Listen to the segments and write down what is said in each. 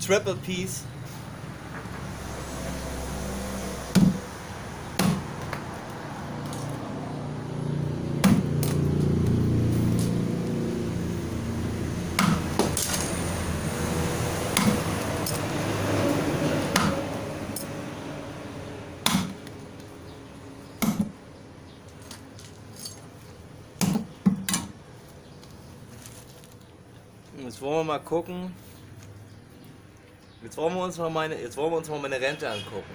Triple Piece. Jetzt wollen wir mal gucken. Jetzt wollen wir uns mal meine Rente angucken.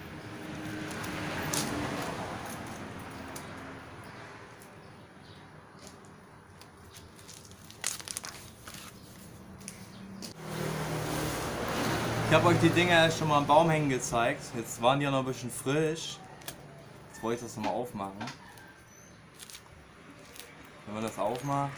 Ich habe euch die Dinger schon mal am Baum hängen gezeigt. Jetzt waren die ja noch ein bisschen frisch. Jetzt wollte ich das nochmal aufmachen. Wenn man das aufmacht,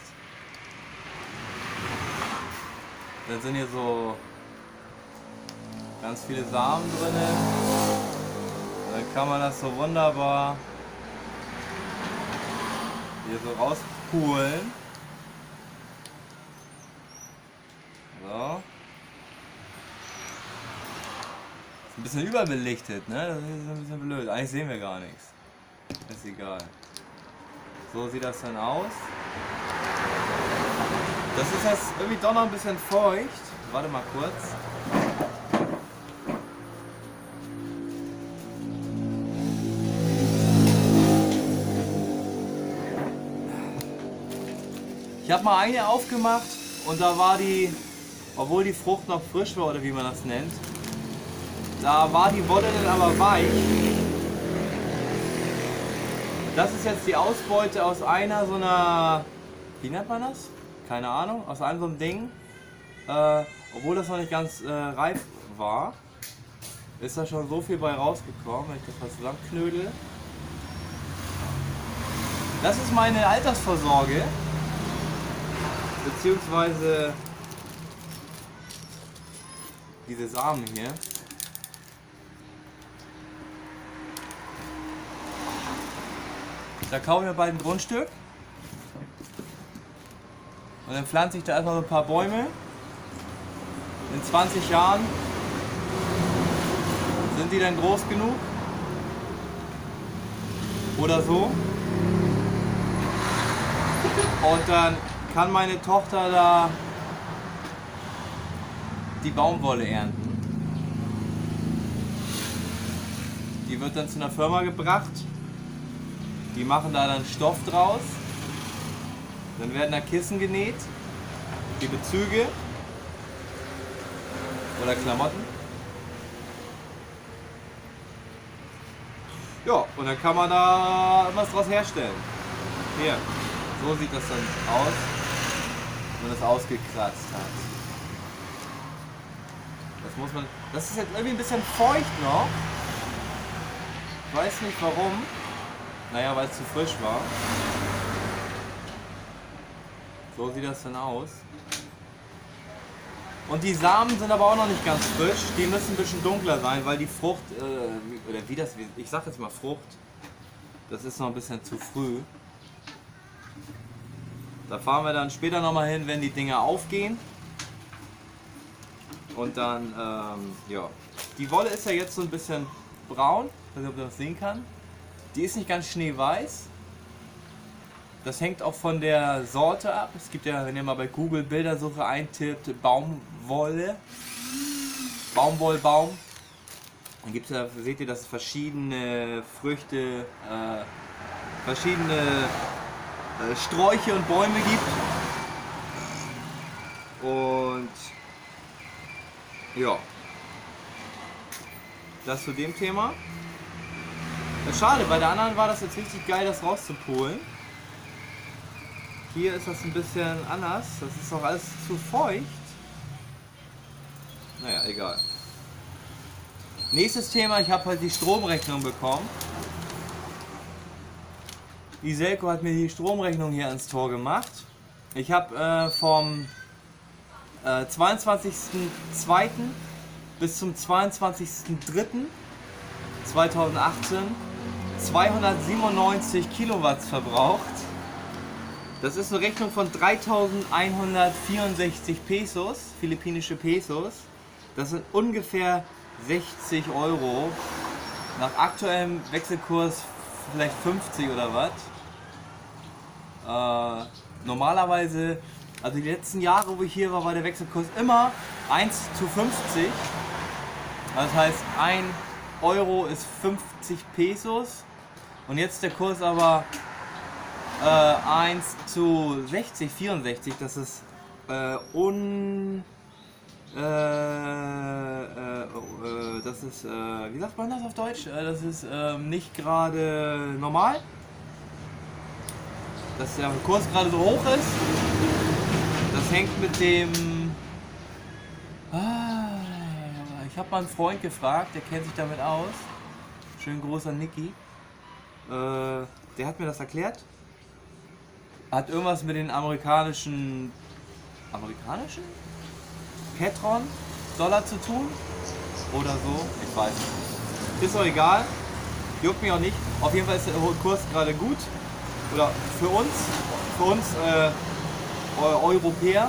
dann sind hier so ganz viele Samen drin. Dann kann man das so wunderbar hier so rauspulen. So. Ist ein bisschen überbelichtet, ne? Das ist ein bisschen blöd. Eigentlich sehen wir gar nichts. Ist egal. So sieht das dann aus. Das ist jetzt irgendwie doch noch ein bisschen feucht. Warte mal kurz. Ich habe mal eine aufgemacht und da war die, obwohl die Frucht noch frisch war oder wie man das nennt, da war die Wolle dann aber weich. Das ist jetzt die Ausbeute aus einer so einer, wie nennt man das? Keine Ahnung, aus einem so einem Ding, obwohl das noch nicht ganz reif war, ist da schon so viel bei rausgekommen, wenn ich das mal zusammenknödel. Das ist meine Altersvorsorge, beziehungsweise diese Samen hier. Da kaufen wir bald ein Grundstück. Und dann pflanze ich da erstmal so ein paar Bäume. In 20 Jahren sind die dann groß genug. Oder so. Und dann kann meine Tochter da die Baumwolle ernten. Die wird dann zu einer Firma gebracht. Die machen da dann Stoff draus. Dann werden da Kissen genäht, die Bezüge oder Klamotten. Ja, und dann kann man da was draus herstellen. Hier, so sieht das dann aus, wenn man das ausgekratzt hat. Das muss man. Das ist jetzt irgendwie ein bisschen feucht noch. Ich weiß nicht warum. Naja, weil es zu frisch war. So sieht das dann aus. Und die Samen sind aber auch noch nicht ganz frisch. Die müssen ein bisschen dunkler sein, weil die Frucht, oder wie das, ich sag jetzt mal Frucht, das ist noch ein bisschen zu früh. Da fahren wir dann später nochmal hin, wenn die Dinger aufgehen. Und dann, ja. Die Wolle ist ja jetzt so ein bisschen braun. Ich weiß nicht, ob man das sehen kann. Die ist nicht ganz schneeweiß. Das hängt auch von der Sorte ab. Es gibt ja, wenn ihr mal bei Google Bildersuche eintippt, Baumwolle, Baumwollbaum, dann gibt's ja, seht ihr, dass es verschiedene Früchte, verschiedene Sträuche und Bäume gibt. Und ja, das zu dem Thema. Schade, bei der anderen war das jetzt richtig geil, das rauszupolen. Hier ist das ein bisschen anders, das ist noch alles zu feucht. Naja, egal. Nächstes Thema, ich habe halt die Stromrechnung bekommen. Die Selco hat mir die Stromrechnung hier ans Tor gemacht. Ich habe vom 22.02. bis zum 22.03.2018 297 Kilowatt verbraucht. Das ist eine Rechnung von 3.164 Pesos, philippinische Pesos. Das sind ungefähr 60 Euro. Nach aktuellem Wechselkurs vielleicht 50 oder was. Normalerweise, also die letzten Jahre, wo ich hier war, war der Wechselkurs immer 1:50. Das heißt, 1 Euro ist 50 Pesos. Und jetzt der Kurs aber 1:60, 64. Das ist das ist, wie sagt man das auf Deutsch? Das ist nicht gerade normal. Dass der Kurs gerade so hoch ist. Das hängt mit dem... ich habe mal einen Freund gefragt, der kennt sich damit aus. Schönen Gruß an Niki. Der hat mir das erklärt. Hat irgendwas mit den amerikanischen Petron Dollar zu tun oder so, ich weiß nicht. Ist doch egal, juckt mich auch nicht. Auf jeden Fall ist der Kurs gerade gut oder für uns Europäer.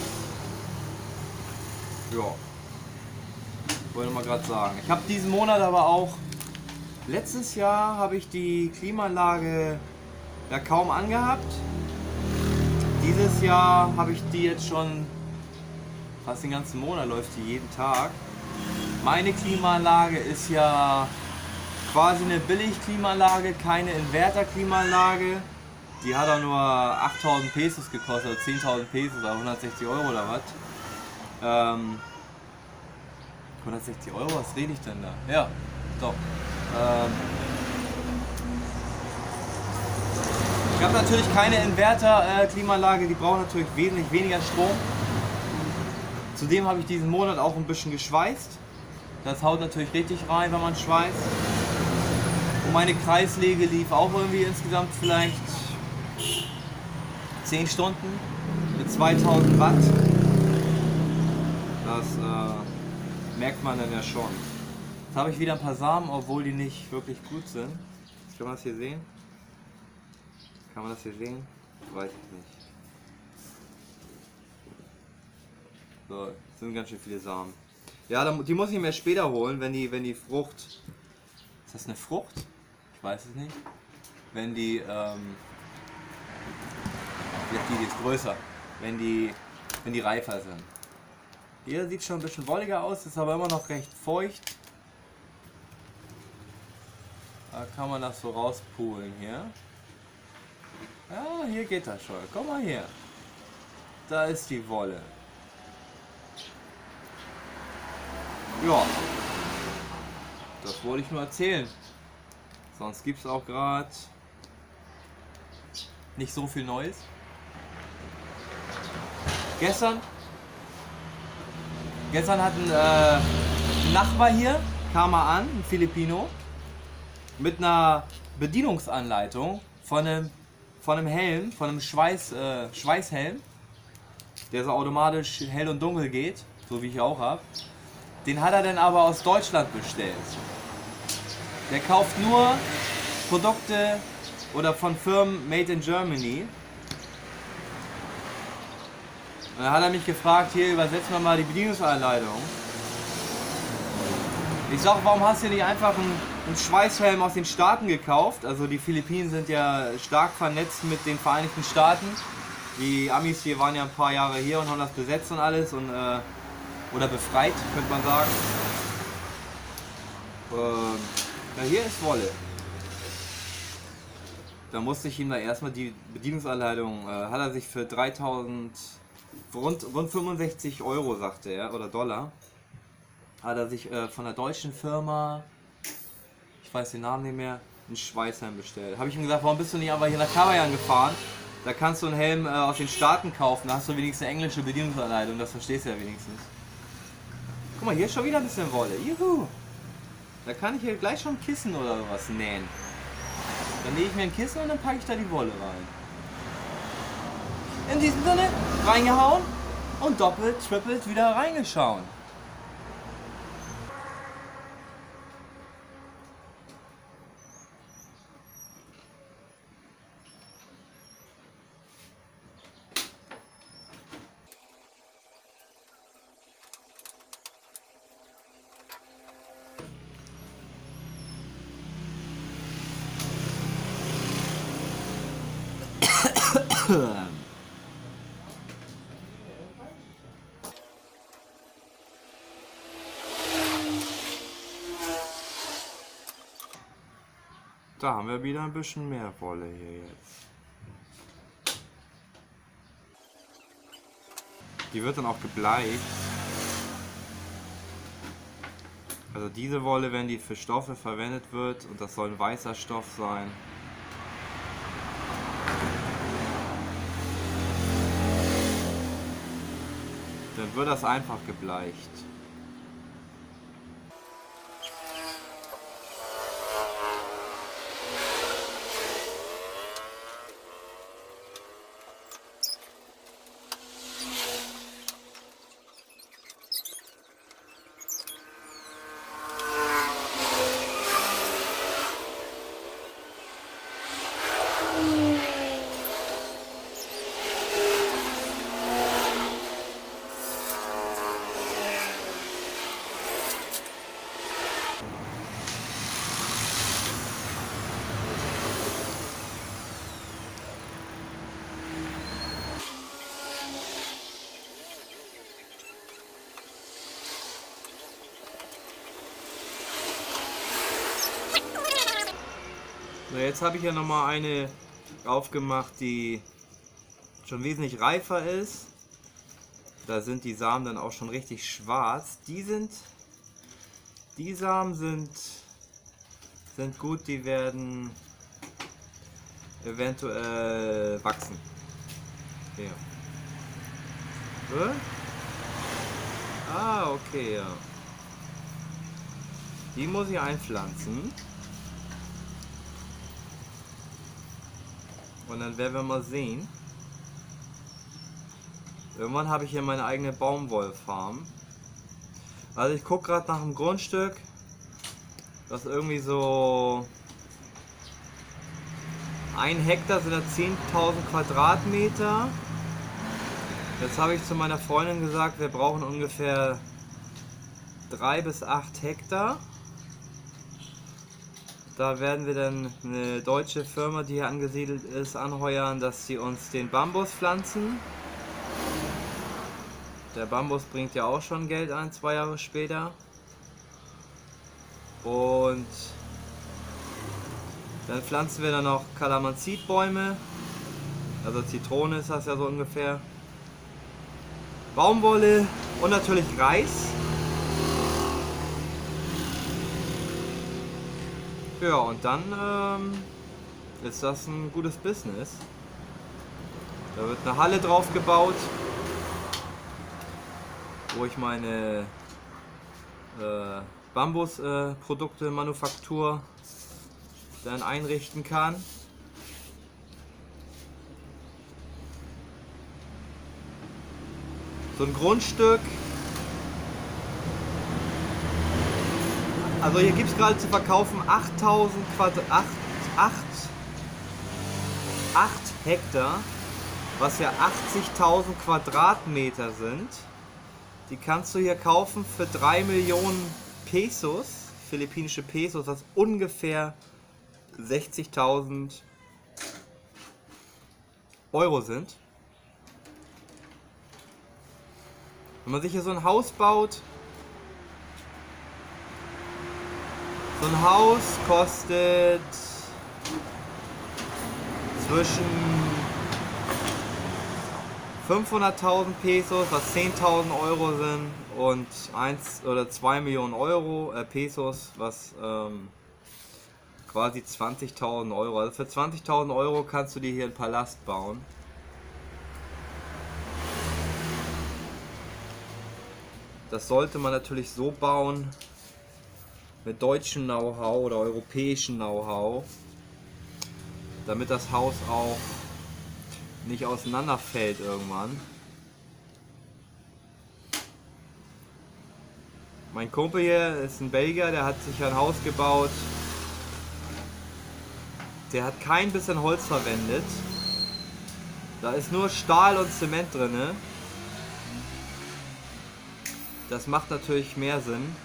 Ja, wollte ich mal gerade sagen. Ich habe diesen Monat aber auch, letztes Jahr habe ich die Klimaanlage ja kaum angehabt. Dieses Jahr habe ich die jetzt schon fast den ganzen Monat, läuft die jeden Tag. Meine Klimaanlage ist ja quasi eine Billig-Klimaanlage, keine Inverter-Klimaanlage. Die hat auch nur 8.000 Pesos gekostet, oder 10.000 Pesos, also 160 Euro oder was. 160 Euro, was rede ich denn da? Ja, doch. Ich habe natürlich keine Inverter-Klimaanlage, die braucht natürlich wesentlich weniger Strom. Zudem habe ich diesen Monat auch ein bisschen geschweißt. Das haut natürlich richtig rein, wenn man schweißt. Und meine Kreislege lief auch irgendwie insgesamt vielleicht 10 Stunden mit 2000 Watt. Das merkt man dann ja schon. Jetzt habe ich wieder ein paar Samen, obwohl die nicht wirklich gut sind. Kann man das hier sehen? Kann man das hier sehen? Weiß ich nicht. So, das sind ganz schön viele Samen. Ja, die muss ich mir später holen, wenn die Frucht... Ist das eine Frucht? Ich weiß es nicht. Wenn die... die ist größer. Wenn die reifer sind. Hier sieht schon ein bisschen wolliger aus, ist aber immer noch recht feucht. Da kann man das so rauspulen hier. Ja, hier geht das schon. Guck mal hier. Da ist die Wolle. Ja. Das wollte ich nur erzählen. Sonst gibt es auch gerade nicht so viel Neues. Gestern hat ein Nachbar hier, kam mal an, ein Filipino, mit einer Bedienungsanleitung von einem Helm, von einem Schweißhelm, der so automatisch hell und dunkel geht, so wie ich auch habe. Den hat er dann aber aus Deutschland bestellt. Der kauft nur Produkte oder von Firmen made in Germany. Und dann hat er mich gefragt, hier übersetzen wir mal die Bedienungsanleitung. Ich sag, warum hast du nicht einfach einen Schweißhelm aus den Staaten gekauft? Also die Philippinen sind ja stark vernetzt mit den Vereinigten Staaten. Die Amis hier waren ja ein paar Jahre hier und haben das besetzt und alles und oder befreit, könnte man sagen. Ja, hier ist Wolle. Da musste ich ihm da erstmal die Bedienungsanleitung, hat er sich für 3000, rund 65 Euro, sagte er, oder Dollar, hat er sich von einer deutschen Firma, ich weiß den Namen nicht mehr, einen Schweißhelm bestellt. Habe ich ihm gesagt, warum bist du nicht einfach hier nach Kabayan gefahren? Da kannst du einen Helm aus den Staaten kaufen, da hast du wenigstens eine englische Bedienungsanleitung, das verstehst du ja wenigstens. Guck mal, hier ist schon wieder ein bisschen Wolle. Juhu! Da kann ich hier gleich schon ein Kissen oder sowas nähen. Dann nähe ich mir ein Kissen und dann packe ich da die Wolle rein. In diesem Sinne, reingehauen und doppelt, trippelt wieder reingeschauen. Da haben wir wieder ein bisschen mehr Wolle hier jetzt. Die wird dann auch gebleicht. Also diese Wolle, wenn die für Stoffe verwendet wird, und das soll ein weißer Stoff sein, dann wird das einfach gebleicht. So, jetzt habe ich ja noch mal eine aufgemacht, die schon wesentlich reifer ist. Da sind die Samen dann auch schon richtig schwarz. Die Samen sind gut, die werden eventuell wachsen. Hier. Ah, okay, ja. Die muss ich einpflanzen. Und dann werden wir mal sehen. Irgendwann habe ich hier meine eigene Baumwollfarm. Also ich gucke gerade nach einem Grundstück, das irgendwie so 1 Hektar sind da 10.000 Quadratmeter. Jetzt habe ich zu meiner Freundin gesagt, wir brauchen ungefähr 3 bis 8 Hektar. Da werden wir dann eine deutsche Firma, die hier angesiedelt ist, anheuern, dass sie uns den Bambus pflanzen. Der Bambus bringt ja auch schon Geld ein, 2 Jahre später. Und dann pflanzen wir dann noch Kalamanzitbäume. Also Zitrone ist das ja so ungefähr. Baumwolle und natürlich Reis. Ja, und dann ist das ein gutes Business. Da wird eine Halle drauf gebaut, wo ich meine Bambusprodukte Manufaktur dann einrichten kann. So ein Grundstück. Also hier gibt es gerade zu verkaufen 8 Hektar, was ja 80.000 Quadratmeter sind. Die kannst du hier kaufen für 3 Millionen Pesos, philippinische Pesos, was ungefähr 60.000 Euro sind. Wenn man sich hier so ein Haus baut, so ein Haus kostet zwischen 500.000 Pesos, was 10.000 Euro sind, und 1 oder 2 Millionen Pesos, was quasi 20.000 Euro. Also für 20.000 Euro kannst du dir hier einen Palast bauen. Das sollte man natürlich so bauen, mit deutschem Know-how oder europäischem Know-how, damit das Haus auch nicht auseinanderfällt irgendwann. Mein Kumpel hier ist ein Belgier, der hat sich ein Haus gebaut. Der hat kein bisschen Holz verwendet. Da ist nur Stahl und Zement drin. Das macht natürlich mehr Sinn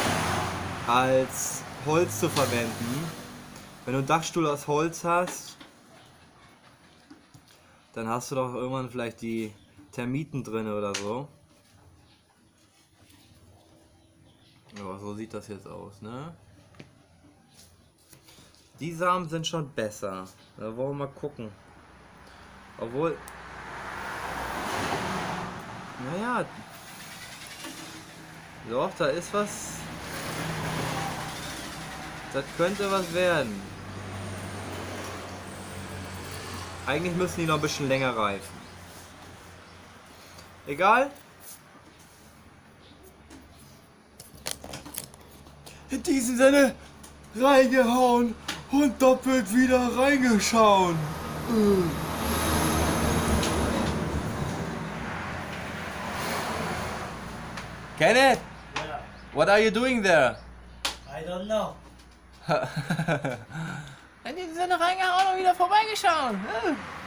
als Holz zu verwenden. Wenn du einen Dachstuhl aus Holz hast, dann hast du doch irgendwann vielleicht die Termiten drin oder so. Aber so sieht das jetzt aus, ne? Die Samen sind schon besser. Da wollen wir mal gucken. Obwohl... Naja... Doch, da ist was... Das könnte was werden. Eigentlich müssen die noch ein bisschen länger reifen. Egal. In diesem Sinne reingehauen und doppelt wieder reingeschauen. Kenneth, Yeah, what are you doing there? I don't know. In diesem Sinne reingehauen und wieder vorbeigeschaut.